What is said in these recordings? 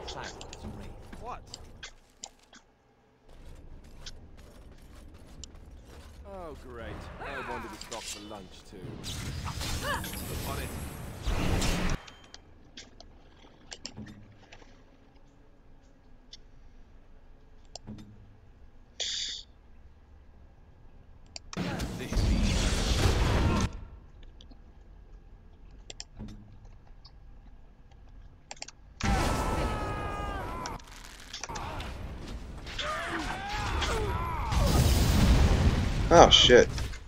Silence, Ray. What? Oh, great. I wanted to stop for lunch, too. On it. Oh shit.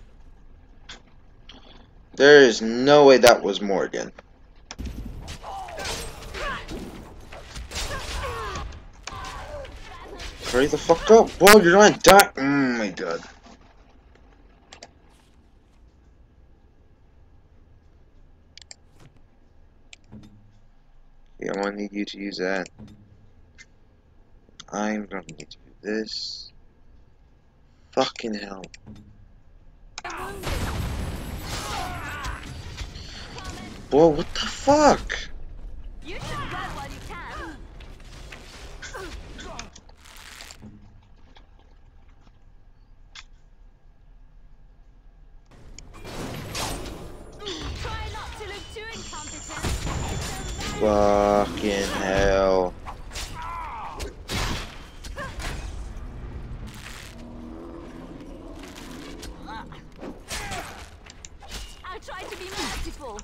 There is no way that was Morgan. Hurry the fuck up, bro, you're gonna die. Oh my god. Yeah, I'm gonna need you to use that. I'm gonna need to do this. Fucking hell. Bro, what the fuck? You should go while you can. Try not to look too incompetent. Fucking hell. I'll try to be merciful.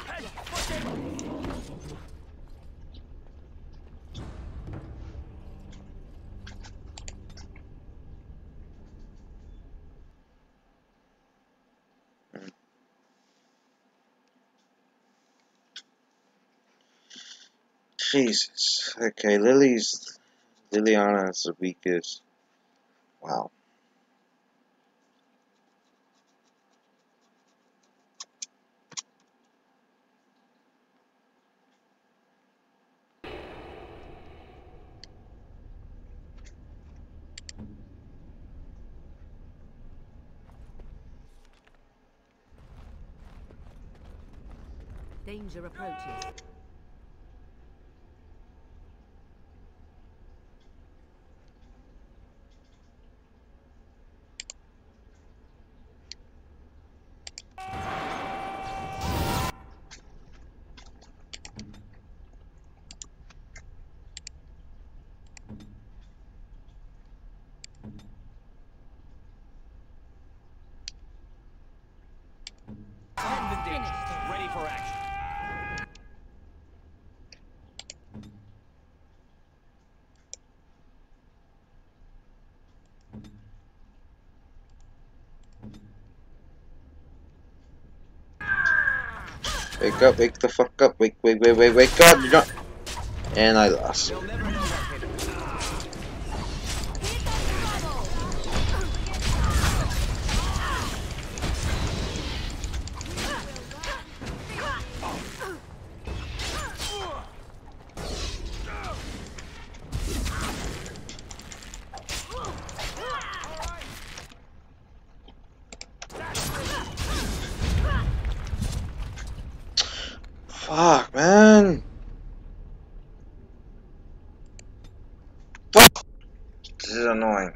Jesus. Okay, Liliana is the weakest. Wow. Danger approaches. Ready for action. Wake up, wake the fuck up, wake up, you're not. And I lost. They'll never know what hit 'em. Fuck, man. Fuck. This is annoying.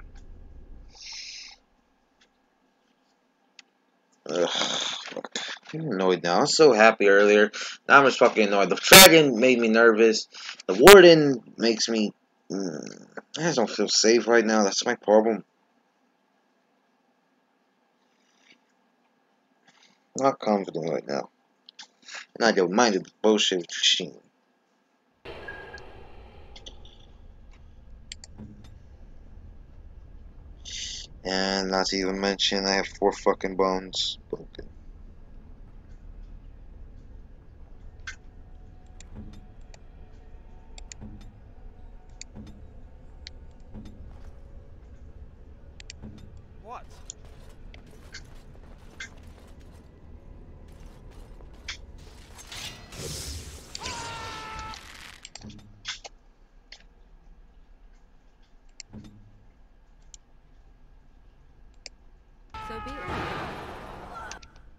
Ugh. Fuck. I'm annoyed now. I was so happy earlier. Now I'm just fucking annoyed. The dragon made me nervous. The warden makes me. I just don't feel safe right now. That's my problem. I'm not confident right now. And I don't mind the bullshit with Christine. And not to even mention, I have 4 fucking bones broken. What? So be it.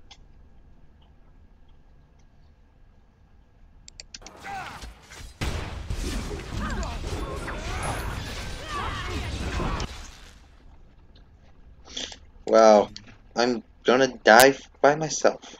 Well, I'm gonna die by myself.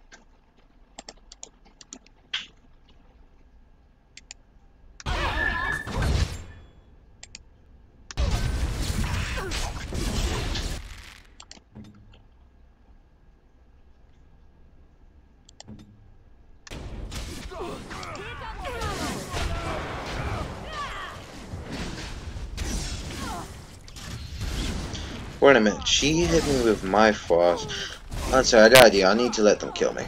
Wait a minute, she hit me with my frost. I'm sorry, I got an idea. I need to let them kill me.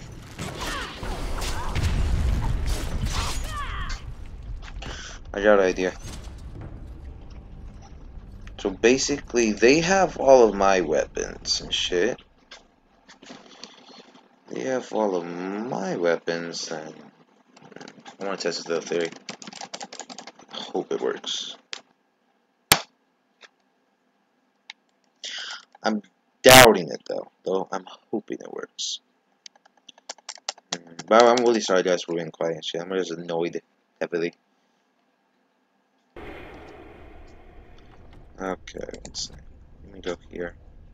I got an idea. So basically, they have all of my weapons and shit. They have all of my weapons, and I want to test the theory. Hope it works. I'm doubting it though I'm hoping it works. But I'm really sorry guys for being quiet and shit. I'm just annoyed heavily. Okay, let's see. Let me go here.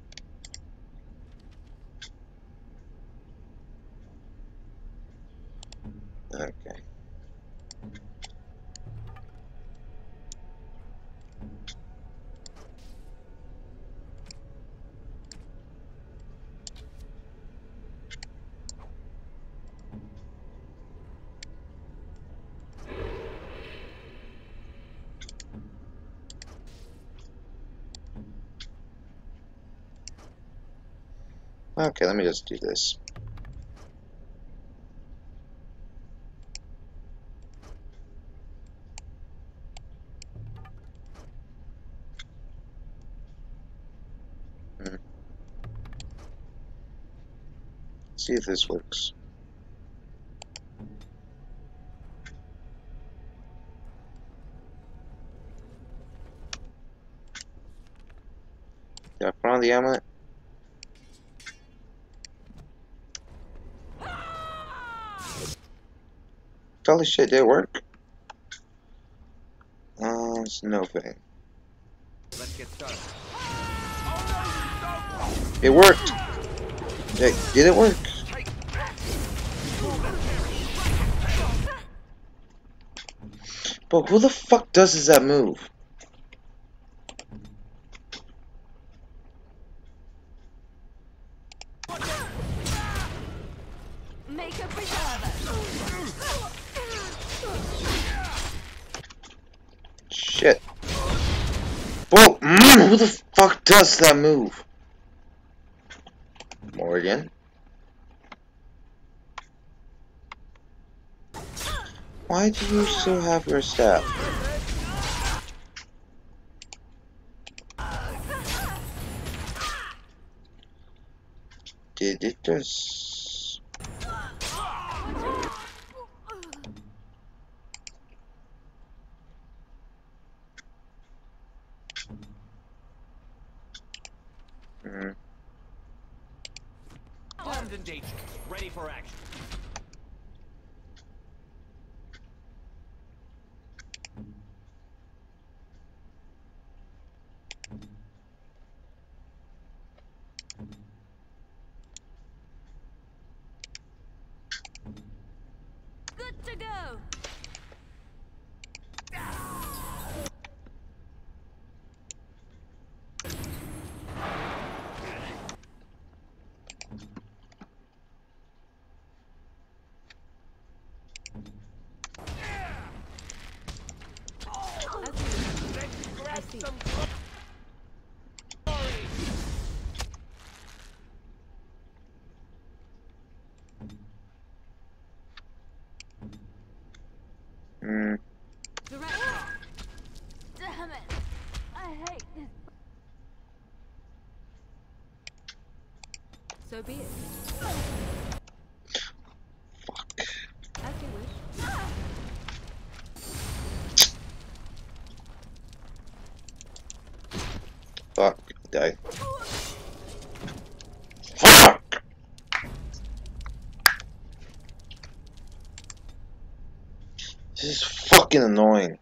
Okay. Okay, let me just do this. See if this works. Did I put on the amulet? Holy shit, did it work? It's no thing. Let's get started. It worked! Hey, did it work? But who the fuck does that move? Make a preserver. Shit. Whoa, who the fuck does that move? Morgan? Why do you still have your staff? Did it just... Armed and dangerous. Ready for action. Good to go. I see. The right path. Damn it. I hate this. So be it. As you wish. Fuck, die. Fuck! This is fucking annoying.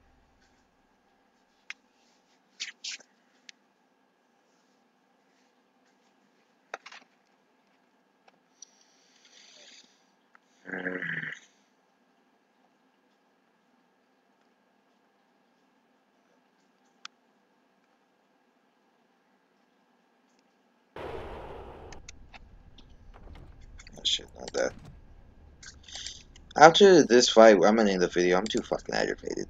shit, not that. After this fight, I'm gonna end the video. I'm too fucking aggravated.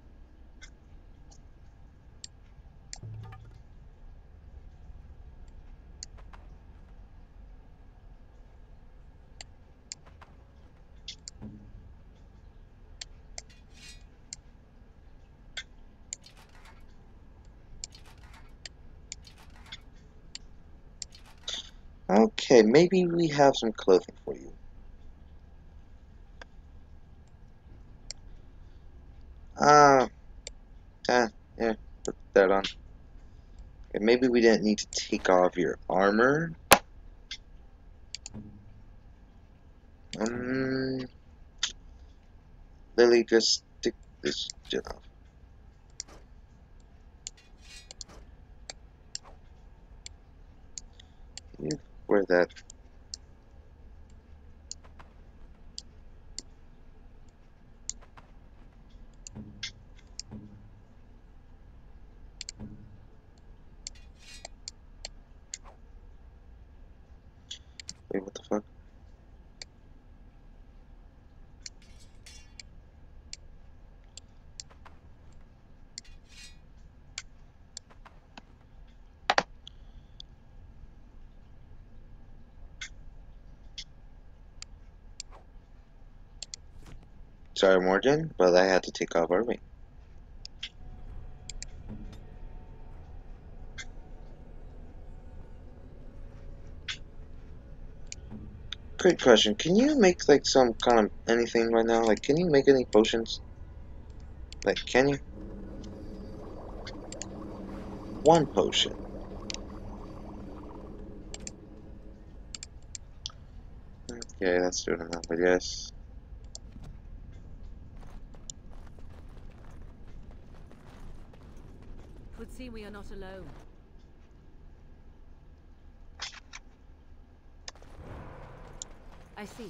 Okay, maybe we have some clothing for you. Ah, yeah, put that on. Okay, maybe we didn't need to take off your armor. Lily, just stick this shit off. You wear that. Wait, what the fuck? Sorry, Morgan, but I had to take off our ring. Great question. Can you make like some kind of anything right now? Like, can you make any potions? Like, can you? One potion. Okay, that's good enough, I guess. Would seem we are not alone. I see.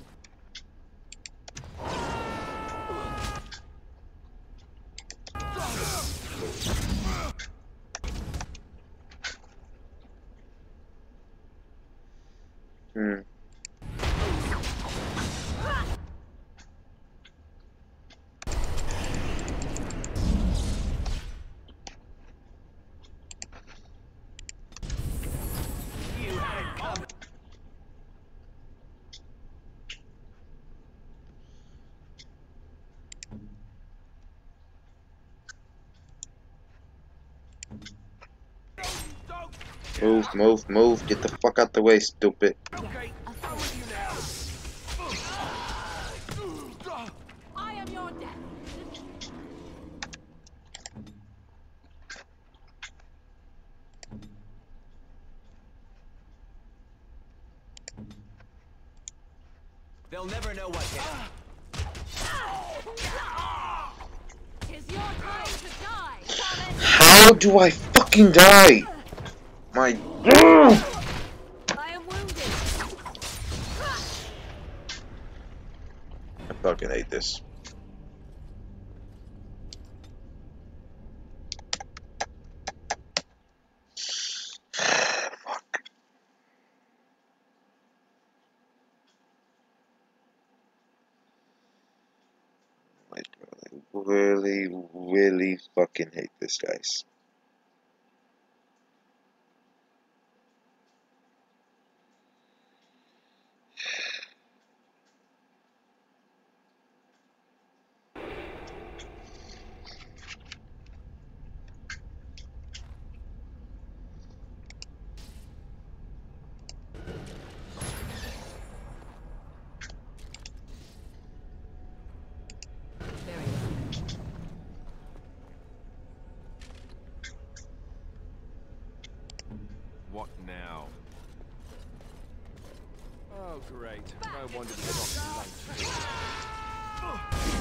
Hmm. Move, move, move. Get the fuck out the way, stupid. Okay, I'm with you now. I am your death. They'll never know what hit. Tis your time to die. How do I fucking die? My. I am wounded. I fucking hate this. Fuck. I really, really fucking hate this, guys. Very well. What now? Oh, great. No wonder we stopped for lunch.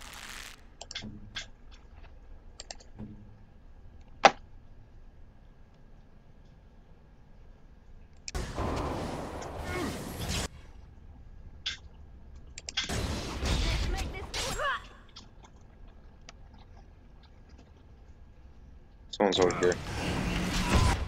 Let's make this. Someone's over here.